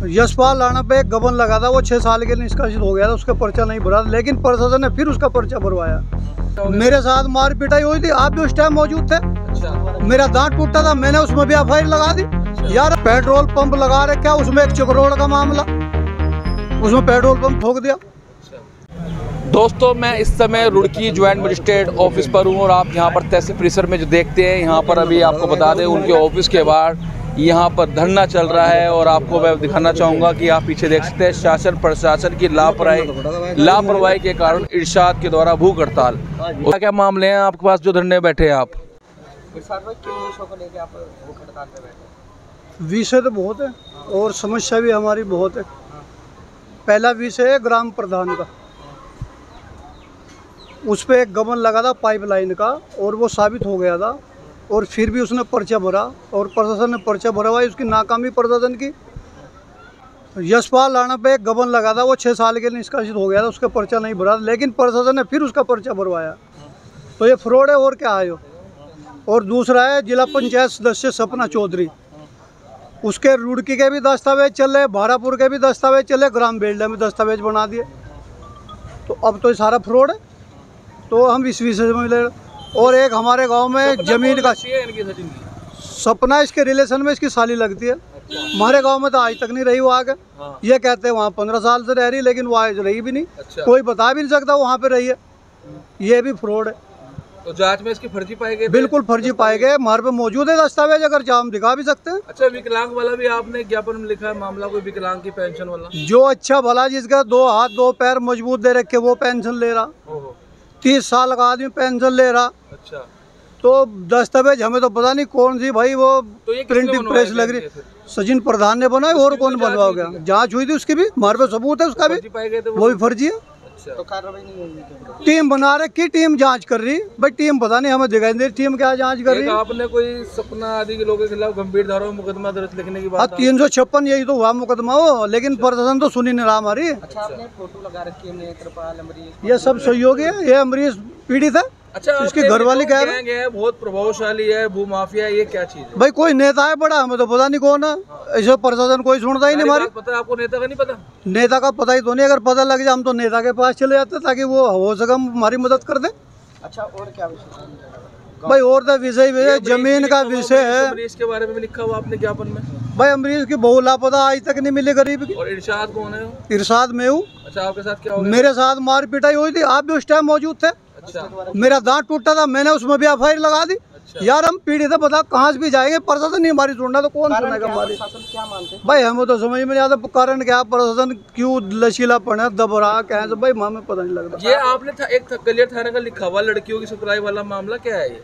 यशपाल राणा पे एक गबन लगा था, वो 6 साल के निष्कासित हो गया था, उसका पर्चा नहीं भरा, लेकिन प्रशासन ने फिर उसका पर्चा भरवाया। मेरे साथ मार पिटाई हुई थी, आप भी उस टाइम मौजूद थे। मेरा दांत टूटा था, मैंने उसमें भी एफआईआर लगा दी। यार पेट्रोल पंप लगा रखा, उसमें एक चक्रोड़ का मामला, उसमें पेट्रोल पंप ठोक दिया। दोस्तों, मैं इस समय रुड़की ज्वाइंट मजिस्ट्रेट ऑफिस पर हूँ और आप यहाँ पर तहसील परिसर में जो देखते हैं, यहाँ पर अभी आपको बता दें उनके ऑफिस के बाहर यहाँ पर धरना चल रहा है। और आपको मैं दिखाना चाहूँगा कि आप पीछे देख सकते हैं शासन प्रशासन की लापरवाही के कारण इरशाद के द्वारा भूख हड़ताल। क्या मामले हैं आपके पास जो धरने बैठे हैं आप? विषय तो बहुत है और समस्या भी हमारी बहुत है। पहला विषय है ग्राम प्रधान का, उस पर एक गबन लगा था पाइपलाइन का और वो साबित हो गया था, और फिर भी उसने पर्चा भरा और प्रशासन ने पर्चा भरवाई, उसकी नाकामी प्रशासन की। यशपाल राणा पे एक गबन लगा था, वो 6 साल के निष्कासित हो गया था, उसका पर्चा नहीं भरा, लेकिन प्रशासन ने फिर उसका पर्चा भरवाया। तो ये फ्रॉड है और क्या है। और दूसरा है जिला पंचायत सदस्य सपना चौधरी, उसके रुड़की के भी दस्तावेज चल रहे, भारापुर के भी दस्तावेज चले, ग्राम बेल्डा में दस्तावेज बना दिए। तो अब तो ये सारा फ्रॉड है, तो हम इस विषय में मिले। और एक हमारे गांव में जमीन का सपना, इसके रिलेशन में इसकी साली लगती है। हमारे गांव में तो आज तक नहीं रही वो आगे। ये कहते हैं वहाँ 15 साल से रह रही, लेकिन वो आज रही भी नहीं। कोई बता भी नहीं सकता वहाँ पे रही है। ये भी फ्रॉड है। तो जांच में इसकी फर्जी पाए गए? बिल्कुल फर्जी पाए गए, हमारे पे मौजूद है दस्तावेज, अगर चाहे हम दिखा भी सकते हैं। अच्छा, विकलांग वाला भी आपने ज्ञापन में लिखा है मामला, कोई विकलांग की पेंशन वाला? जो अच्छा भला जिसका 2 हाथ 2 पैर मजबूत दे रखे वो पेंशन ले रहा, 30 साल का आदमी पेंशन ले रहा। अच्छा, तो दस्तावेज हमें तो पता नहीं कौन सी भाई वो तो प्रिंटिंग प्रेस लग रही, सचिन प्रधान ने बनाई और कौन बनवा गया। जांच हुई थी उसकी भी, हमारे पे सबूत है उसका भी, वो भी फर्जी है। तो कार्रवाई नहीं होगी? टीम बना रखी, टीम जांच कर रही, भाई टीम पता नहीं हमें दिखाई दे टीम क्या जांच कर रही है। आपने कोई सपना आदि के लोगों के खिलाफ गंभीर धाराओं में मुकदमा दर्ज लिखने की बात? 356 यही तो हुआ मुकदमा हो, लेकिन प्रशासन तो सुनी नहीं रहा हमारी। अच्छा, आपने फोटो लगा रखी है नेत्रपाल, अमरीश, ये सब सहयोगी है। ये अमरीश पीड़ित है। अच्छा, इसकी घरवाली कह रहे हैं बहुत प्रभावशाली है, भू माफिया, ये क्या चीज है? भाई कोई नेता है बड़ा, हमें तो पता नहीं कौन है। ऐसे प्रशासन कोई सुनता ही नहीं हमारी। पता है आपको नेता का नहीं पता? नेता का पता ही तो नहीं, अगर पता लग जाए हम तो नेता के पास चले जाते ताकि वो हो सके हमारी मदद कर दे। अच्छा, और क्या विषय भाई? और तो विषय जमीन का विषय है। अमरीश के बारे में लिखा हुआ आपने ज्ञापन में? भाई अमरीश की बहू लापता, आज तक नहीं मिली गरीब की। और इरशाद कौन है? इरशाद मैं हूँ। अच्छा, आपके साथ क्या हो गया? मेरे साथ मार पिटाई हुई थी, आप भी उस टाइम मौजूद थे। अच्छा, मेरा दांत टूटा था, मैंने उसमें भी एफआईआर लगा दी। यार हम पीड़ित है, बता कहाँ से भी जाएंगे, प्रशासन नहीं हमारी सुनना तो कौन सुनेगा हमारी? क्या मानते? भाई हमें तो समझ में नहीं आता कारण क्या, प्रशासन क्यों लचीलापन है, दब रहा कहे से, भाई हमें पता नहीं लगता। ये आपने एक गलियार थाने का लिखा हुआ लड़कियों की सप्लाई वाला मामला, क्या है ये?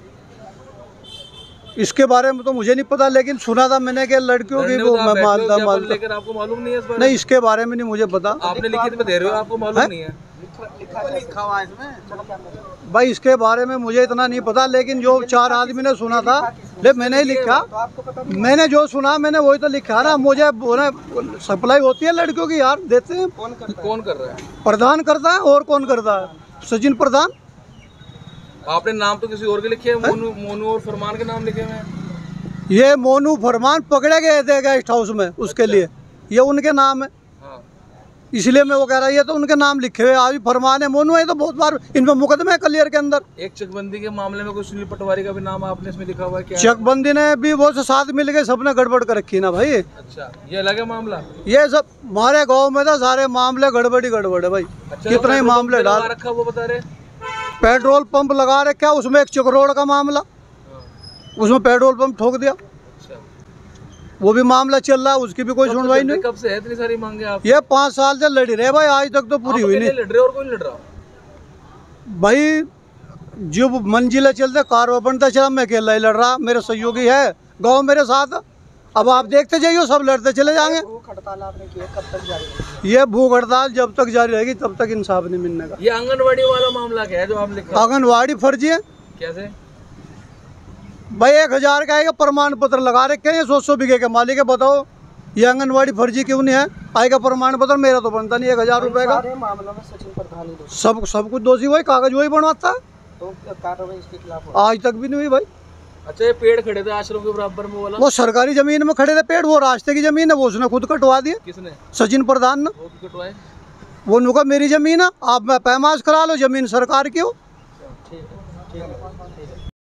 इसके बारे में तो मुझे नहीं पता, लेकिन सुना था मैंने कि लड़कियों की वो मालता। लेकिन आपको मालूम नहीं है इस बारे में? नहीं, इसके बारे में नहीं मुझे पता। आपने लिखित में दे रहे हो, आपको मालूम नहीं है? लिखा हुआ भाई इसके बारे में मुझे इतना नहीं पता, लेकिन जो 4 आदमी ने सुना था, लेकिन मैंने ही लिखा। मैंने जो सुना मैंने वही तो लिखा ना। मुझे सप्लाई होती है लड़कियों की, यार देते हैं। कौन कर रहा है? प्रधान करता है, और कौन करता है? सचिन प्रधान। आपने नाम तो किसी और के लिखे हैं? मोनू और फरमान के नाम लिखे हुए हैं। ये मोनू फरमान पकड़े गए थे गेस्ट हाउस में, उसके लिए ये उनके नाम है। इसलिए मैं वो कह रहा है, ये तो उनके नाम लिखे हुए, अभी फरमान है, मोनू है, तो बहुत बार इनमें मुकदमे है कलियर के अंदर। एक चकबंदी के मामले में कोई सुनील पटवारी का भी नाम आपने इसमें लिखा हुआ है क्या? चकबंदी ने भी वो से साथ मिल के सबने गड़बड़ कर रखी ना भाई। अच्छा, ये अलग है मामला? ये सब हमारे गाँव में था, सारे मामले गड़बड़ है भाई। अच्छा, कितने ही मामले डाल रखा वो बता रहे? पेट्रोल पंप लगा रखा, उसमें एक चक्रोड़ का मामला, उसमें पेट्रोल पंप ठोक दिया। वो भी मामला चल रहा है, उसकी भी कोई सुनवाई नहीं। कब से है इतनी सारी मांगे आप? ये 5 साल से लड़ी रहे भाई, आज तक तो पूरी हुई नहीं। लड़ रहे और कोई लड़ रहा? भाई जो मंजिला चलते कारवा बनता चला, मैं अकेला ही लड़ रहा, मेरे सहयोगी है गांव मेरे साथ। अब आप देखते जाइए, सब लड़ते चले जाएंगे। भूख हड़ताल आपने की है, कब तक जारी रहेगी? ये भूख हड़ताल जब तक जारी रहेगी तब तक इंसाफ नहीं मिलने का। ये आंगनवाड़ी वाला मामला क्या है जो आप लिखा? आंगनवाड़ी फर्जी है। कैसे भाई? 1000 का आएगा प्रमाण पत्र लगा रखे हैं, 100 बीघे के मालिक है, बताओ ये आंगनवाड़ी फर्जी क्यों नहीं है? आएगा प्रमाण पत्र, मेरा तो बनता नहीं 1000 रुपए का। मामलों में सचिन प्रधान सब कुछ दोषी, वही कागज वही बनवाता है। तो कार्रवाई इसके खिलाफ आज तक भी नहीं हुई भाई। अच्छा, ये पेड़ खड़े थे आश्रम के बराबर में वाला, वो सरकारी जमीन में खड़े थे पेड़, वो रास्ते की जमीन है, वो उसने खुद कटवा दिया। किसने? सचिन प्रधान ने। वो भी कटवाए? वो नुका मेरी जमीन है, आप पैमाश करा लो, जमीन सरकार की हो। ठीक है, ठीक है, ठीक है।